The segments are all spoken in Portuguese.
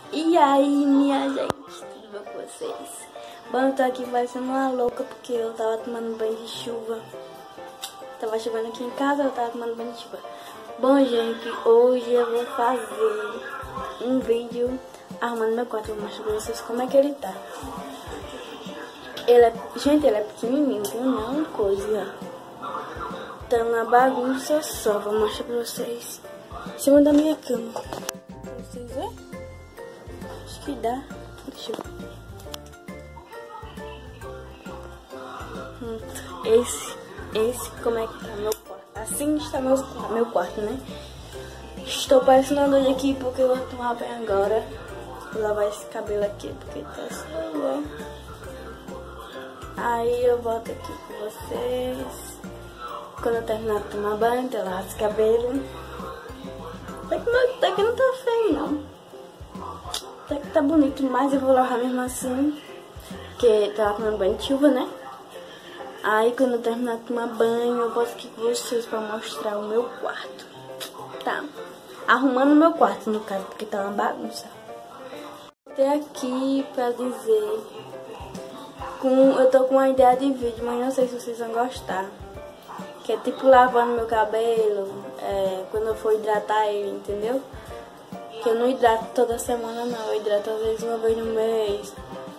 E aí, minha gente, tudo bom com vocês? Bom, eu tô aqui parecendo uma louca porque eu tava tomando banho de chuva. Tava chovendo aqui em casa, eu tava tomando banho de chuva. Bom, gente, hoje eu vou fazer um vídeo arrumando meu quarto. Vou mostrar pra vocês como é que ele tá. Gente, ele é pequenininho, viu? Não é coisa. Tá uma bagunça só. Vou mostrar pra vocês em cima da minha cama. Pra vocês verem? Acho que dá. Deixa eu ver. Esse como é que tá meu quarto. Assim está meu quarto, né? Estou parecendo uma doida aqui porque eu vou tomar banho agora. Vou lavar esse cabelo aqui porque tá sujo. Aí eu volto aqui com vocês. Quando eu terminar de tomar banho, eu lavo esse cabelo. Até que não tá feio, não. Até que tá bonito, mas eu vou lavar mesmo assim. Porque tava tomando banho de chuva, né? Aí quando eu terminar de tomar banho, eu volto aqui com vocês pra mostrar o meu quarto. Tá? Arrumando o meu quarto, no caso, porque tá uma bagunça. Até aqui pra dizer... Eu tô com uma ideia de vídeo, mas não sei se vocês vão gostar. Que é tipo lavando meu cabelo, quando eu for hidratar ele, entendeu? Que eu não hidrato toda semana não, eu hidrato às vezes uma vez no mês,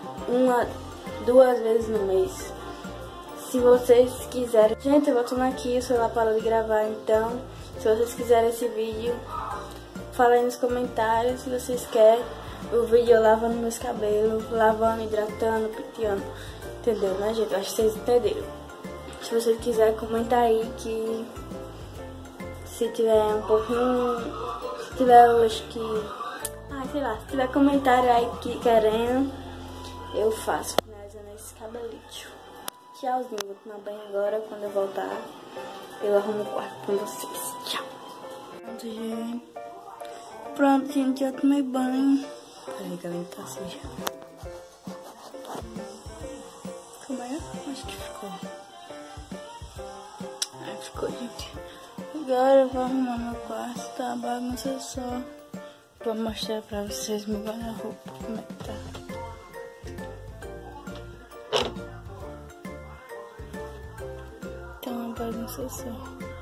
duas vezes no mês. Se vocês quiserem... Gente, eu voltando aqui, o celular parou de gravar, então se vocês quiserem esse vídeo, fala aí nos comentários se vocês querem o vídeo eu lavando meus cabelos, lavando, hidratando, penteando, entendeu, né, gente? Acho que vocês entenderam. Se vocês quiserem comentar aí que se tiver um pouquinho, se tiver, eu acho que, sei lá, se tiver comentário aí que querendo, eu faço, finalizando esse cabelito. Tchauzinho, vou tomar banho agora, quando eu voltar, eu arrumo o quarto com vocês. Tchau. Pronto, gente, já tomei banho. Peraí, que ela tá suja. Como é? Acho que ficou. Ficou, gente. Agora eu vou arrumar meu quarto, tá? Bagunça só. Vou mostrar pra vocês meu guarda-roupa, como é que tá. Tá uma bagunça só.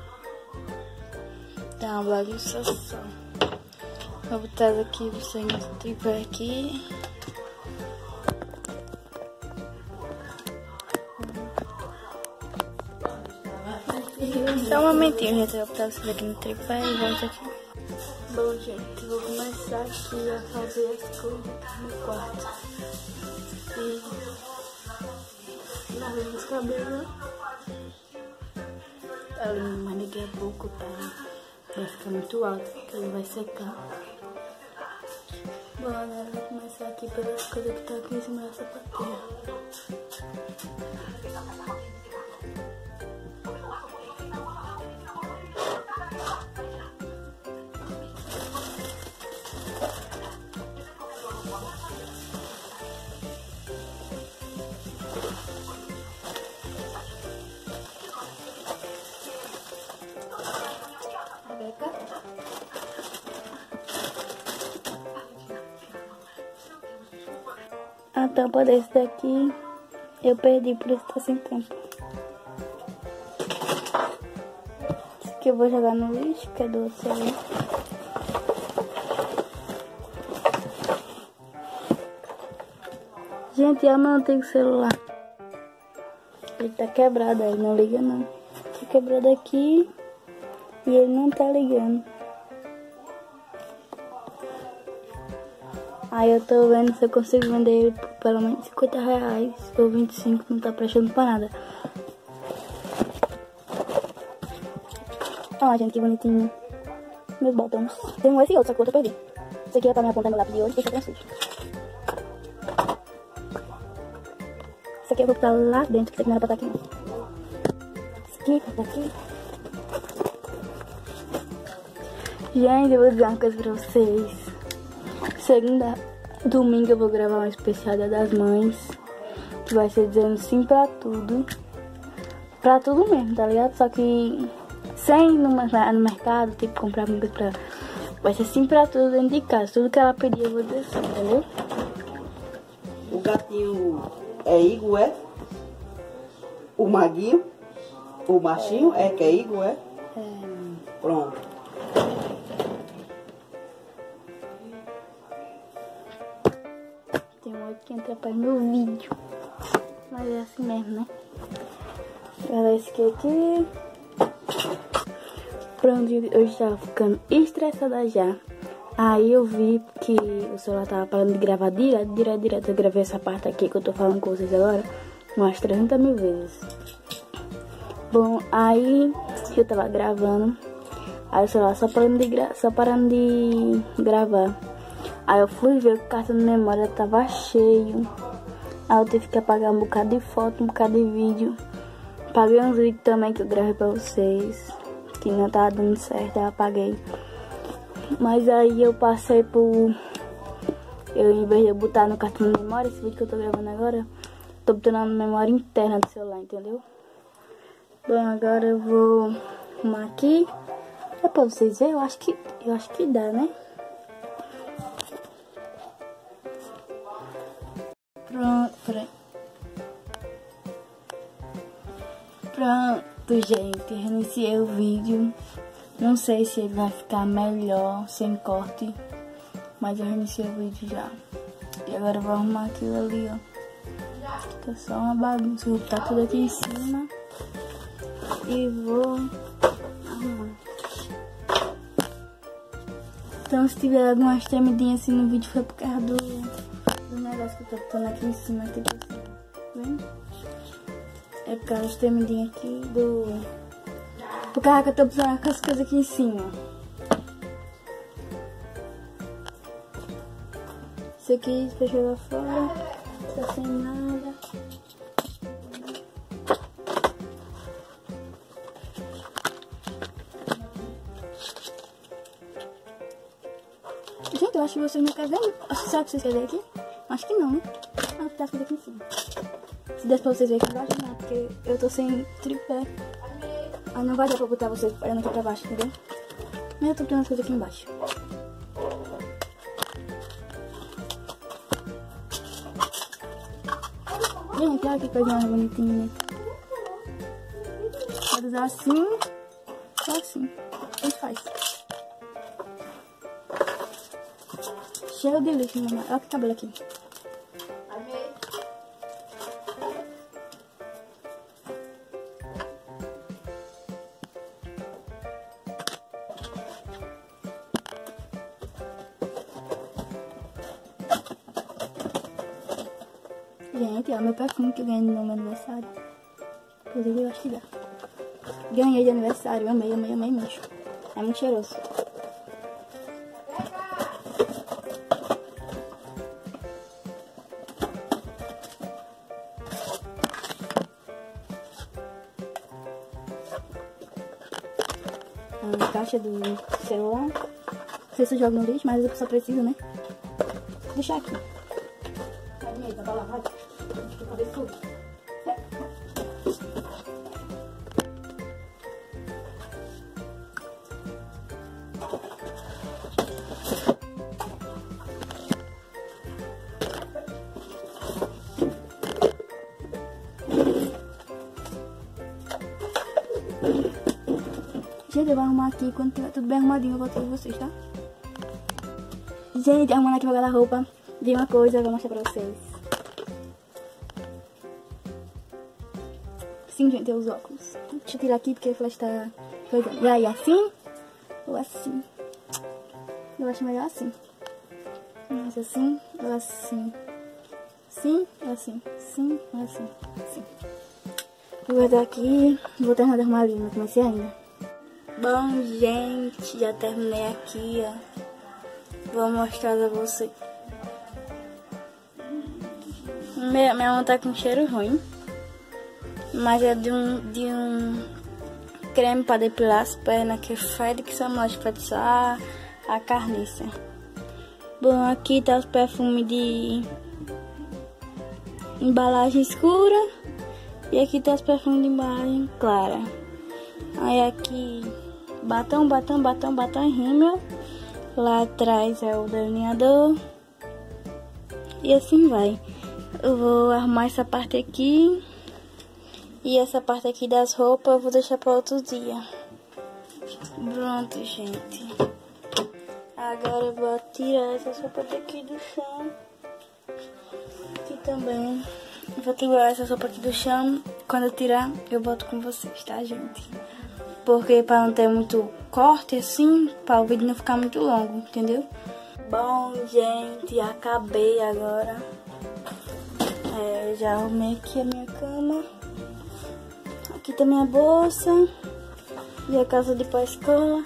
Tá uma bagunça só. Vou botar aqui você nesse tripé aqui. Só um momentinho, gente. Eu vou botar vocês aqui no tripé e volto aqui. Bom, gente, vou começar aqui a fazer as coisas no quarto. E lavar os cabelos. Mas daqui a pouco vai ficar muito alto, porque ele vai secar. Bom, agora eu vou começar aqui pelas coisas que tá aqui em cima da sapateira. A tampa desse daqui eu perdi, por isso tá sem tampa. Esse aqui eu vou jogar no lixo, que é do outro celular. Gente, é o meu antigo celular. Ele tá quebrado aí, não liga não. Tá quebrado aqui e ele não tá ligando. Aí eu tô vendo se eu consigo vender ele por pelo menos R$50 ou 25, não tá prestando pra nada. Olha, gente, que bonitinho. Meus botões. Tem um esse e outro, só que o outro eu perdi. Esse aqui é pra me apontar meu lápis de olho, deixa eu transferir. Esse aqui eu vou botar lá dentro, que esse aqui não era pra estar aqui não. Esse aqui, esse aqui. Gente, eu vou dizer uma coisa pra vocês. Domingo eu vou gravar um especial Dia das Mães, que vai ser dizendo sim pra tudo. Pra tudo mesmo, tá ligado? Só que sem ir no mercado, tipo, comprar coisa Vai ser assim pra tudo dentro de casa. Tudo que ela pedir eu vou descer, entendeu? O gatinho é Igor, é? O maguinho? O machinho é que é Igor, é? Pronto. Tem um outro que atrapalha meu vídeo. Mas é assim mesmo, né? Olha esse aqui. Pronto, eu estava ficando estressada já. Aí eu vi que o celular tava parando de gravar direto. Eu gravei essa parte aqui que eu tô falando com vocês agora umas 300 mil vezes. Bom, aí eu tava gravando. Aí o celular só parando de gravar. Aí eu fui ver que o cartão de memória tava cheio. Aí eu tive que apagar um bocado de foto, um bocado de vídeo. Apaguei uns vídeos também que eu gravei pra vocês, que não tava dando certo, eu apaguei. Mas aí eu passei por... em vez de eu botar no cartão de memória, esse vídeo que eu tô gravando agora, tô botando na memória interna do celular, entendeu? Bom, agora eu vou arrumar aqui. É pra vocês verem, eu acho que dá, né? Pronto, peraí. Pronto, gente, reiniciei o vídeo. Não sei se ele vai ficar melhor sem corte, mas eu reiniciei o vídeo já. E agora eu vou arrumar aquilo ali, ó. Tá só uma bagunça, vou botar tudo aqui em cima e vou arrumar. Então se tiver algumas tremidinhas assim no vídeo foi por causa do negócio que eu tô botando aqui em cima, tipo assim, tá vendo? É por causa das tremidinhas aqui por causa que eu tô botando as coisas aqui em cima. Isso aqui pra jogar fora, tá sem nada. Gente, eu acho que vocês não querem ver. Será que vocês querem ver aqui? Acho que não, né? Ah, tá tudo aqui em cima. Se der pra vocês verem aqui embaixo, não, porque eu tô sem tripé. Ah, não vai dar pra botar vocês olhando aqui pra baixo, entendeu? Mas eu tô botando as coisas aqui embaixo. Gente, olha que coisa mais bonitinha. Pode usar assim, só assim. A gente faz. Cheio de lixo, mamãe. Olha que cabelo aqui. Gente, ó, meu perfume que eu ganhei no meu aniversário. Inclusive, eu acho que dá. Ganhei de aniversário, amei mesmo. É muito cheiroso. A caixa do celular. Não sei se eu jogo no lixo, mas eu só preciso, né? Vou deixar aqui. Vai lá, vai. Deixa eu fazer tudo. Gente, eu vou arrumar aqui. Quando tiver tudo bem arrumadinho, eu volto com vocês, tá? Gente, arrumando aqui meu guarda-roupa. Vi uma coisa, eu vou mostrar pra vocês. Sim, gente, os óculos. Deixa eu tirar aqui porque a flash tá... E aí, assim? Ou assim? Eu acho melhor assim. Mas assim, ou assim? Sim, ou assim? Sim, ou assim? Sim. Vou guardar aqui. Vou terminar de arrumar ali, não comecei ainda. Bom, gente, já terminei aqui, ó. Vou mostrar pra vocês. Minha mão tá com cheiro ruim. Mas é de um creme pra depilar as pernas que fede que só mostra pra tirar a carniça. Bom, aqui tá os perfumes de embalagem escura. E aqui tá os perfumes de embalagem clara. Aí aqui batom e rímel. Lá atrás é o delineador. E assim vai. Eu vou arrumar essa parte aqui. E essa parte aqui das roupas eu vou deixar para outro dia. Pronto, gente. Agora eu vou tirar essa roupa daqui do chão. Aqui também. Eu vou tirar essa roupa aqui do chão. Quando eu tirar, eu volto com vocês, tá, gente? Porque para não ter muito corte assim, para o vídeo não ficar muito longo, entendeu? Bom, gente, acabei agora. Já arrumei aqui a minha cama. Aqui tá minha bolsa. E a casa de ir pra escola.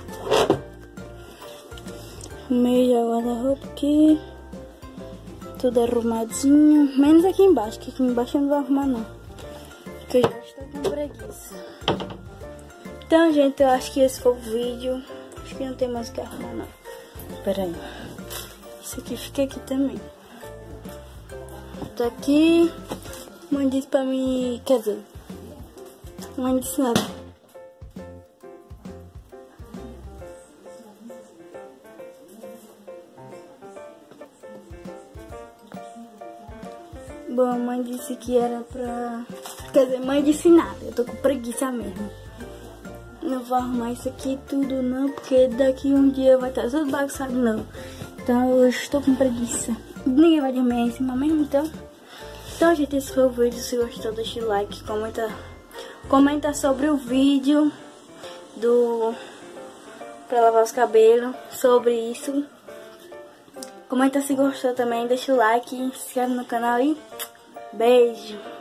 Arrumei já o guarda-roupa aqui. Tudo arrumadinho. Menos aqui embaixo, que aqui embaixo eu não vou arrumar não. Porque eu já estou com preguiça. Então, gente, eu acho que esse foi o vídeo. Acho que não tem mais o que arrumar não. Pera aí. Isso aqui fica aqui também. Tá aqui. Mãe disse pra mim... Quer dizer... Mãe disse nada. Bom, a mãe disse que era pra... Quer dizer, mãe disse nada. Eu tô com preguiça mesmo. Não vou arrumar isso aqui tudo não, porque daqui um dia vai estar tudo bagunçado não. Então eu estou com preguiça. Ninguém vai dormir em cima mesmo, então. Então, gente, esse foi o vídeo. Se gostou, deixa o like, comenta sobre o vídeo pra lavar os cabelos, sobre isso. Comenta se gostou também, deixa o like, se inscreve no canal e beijo.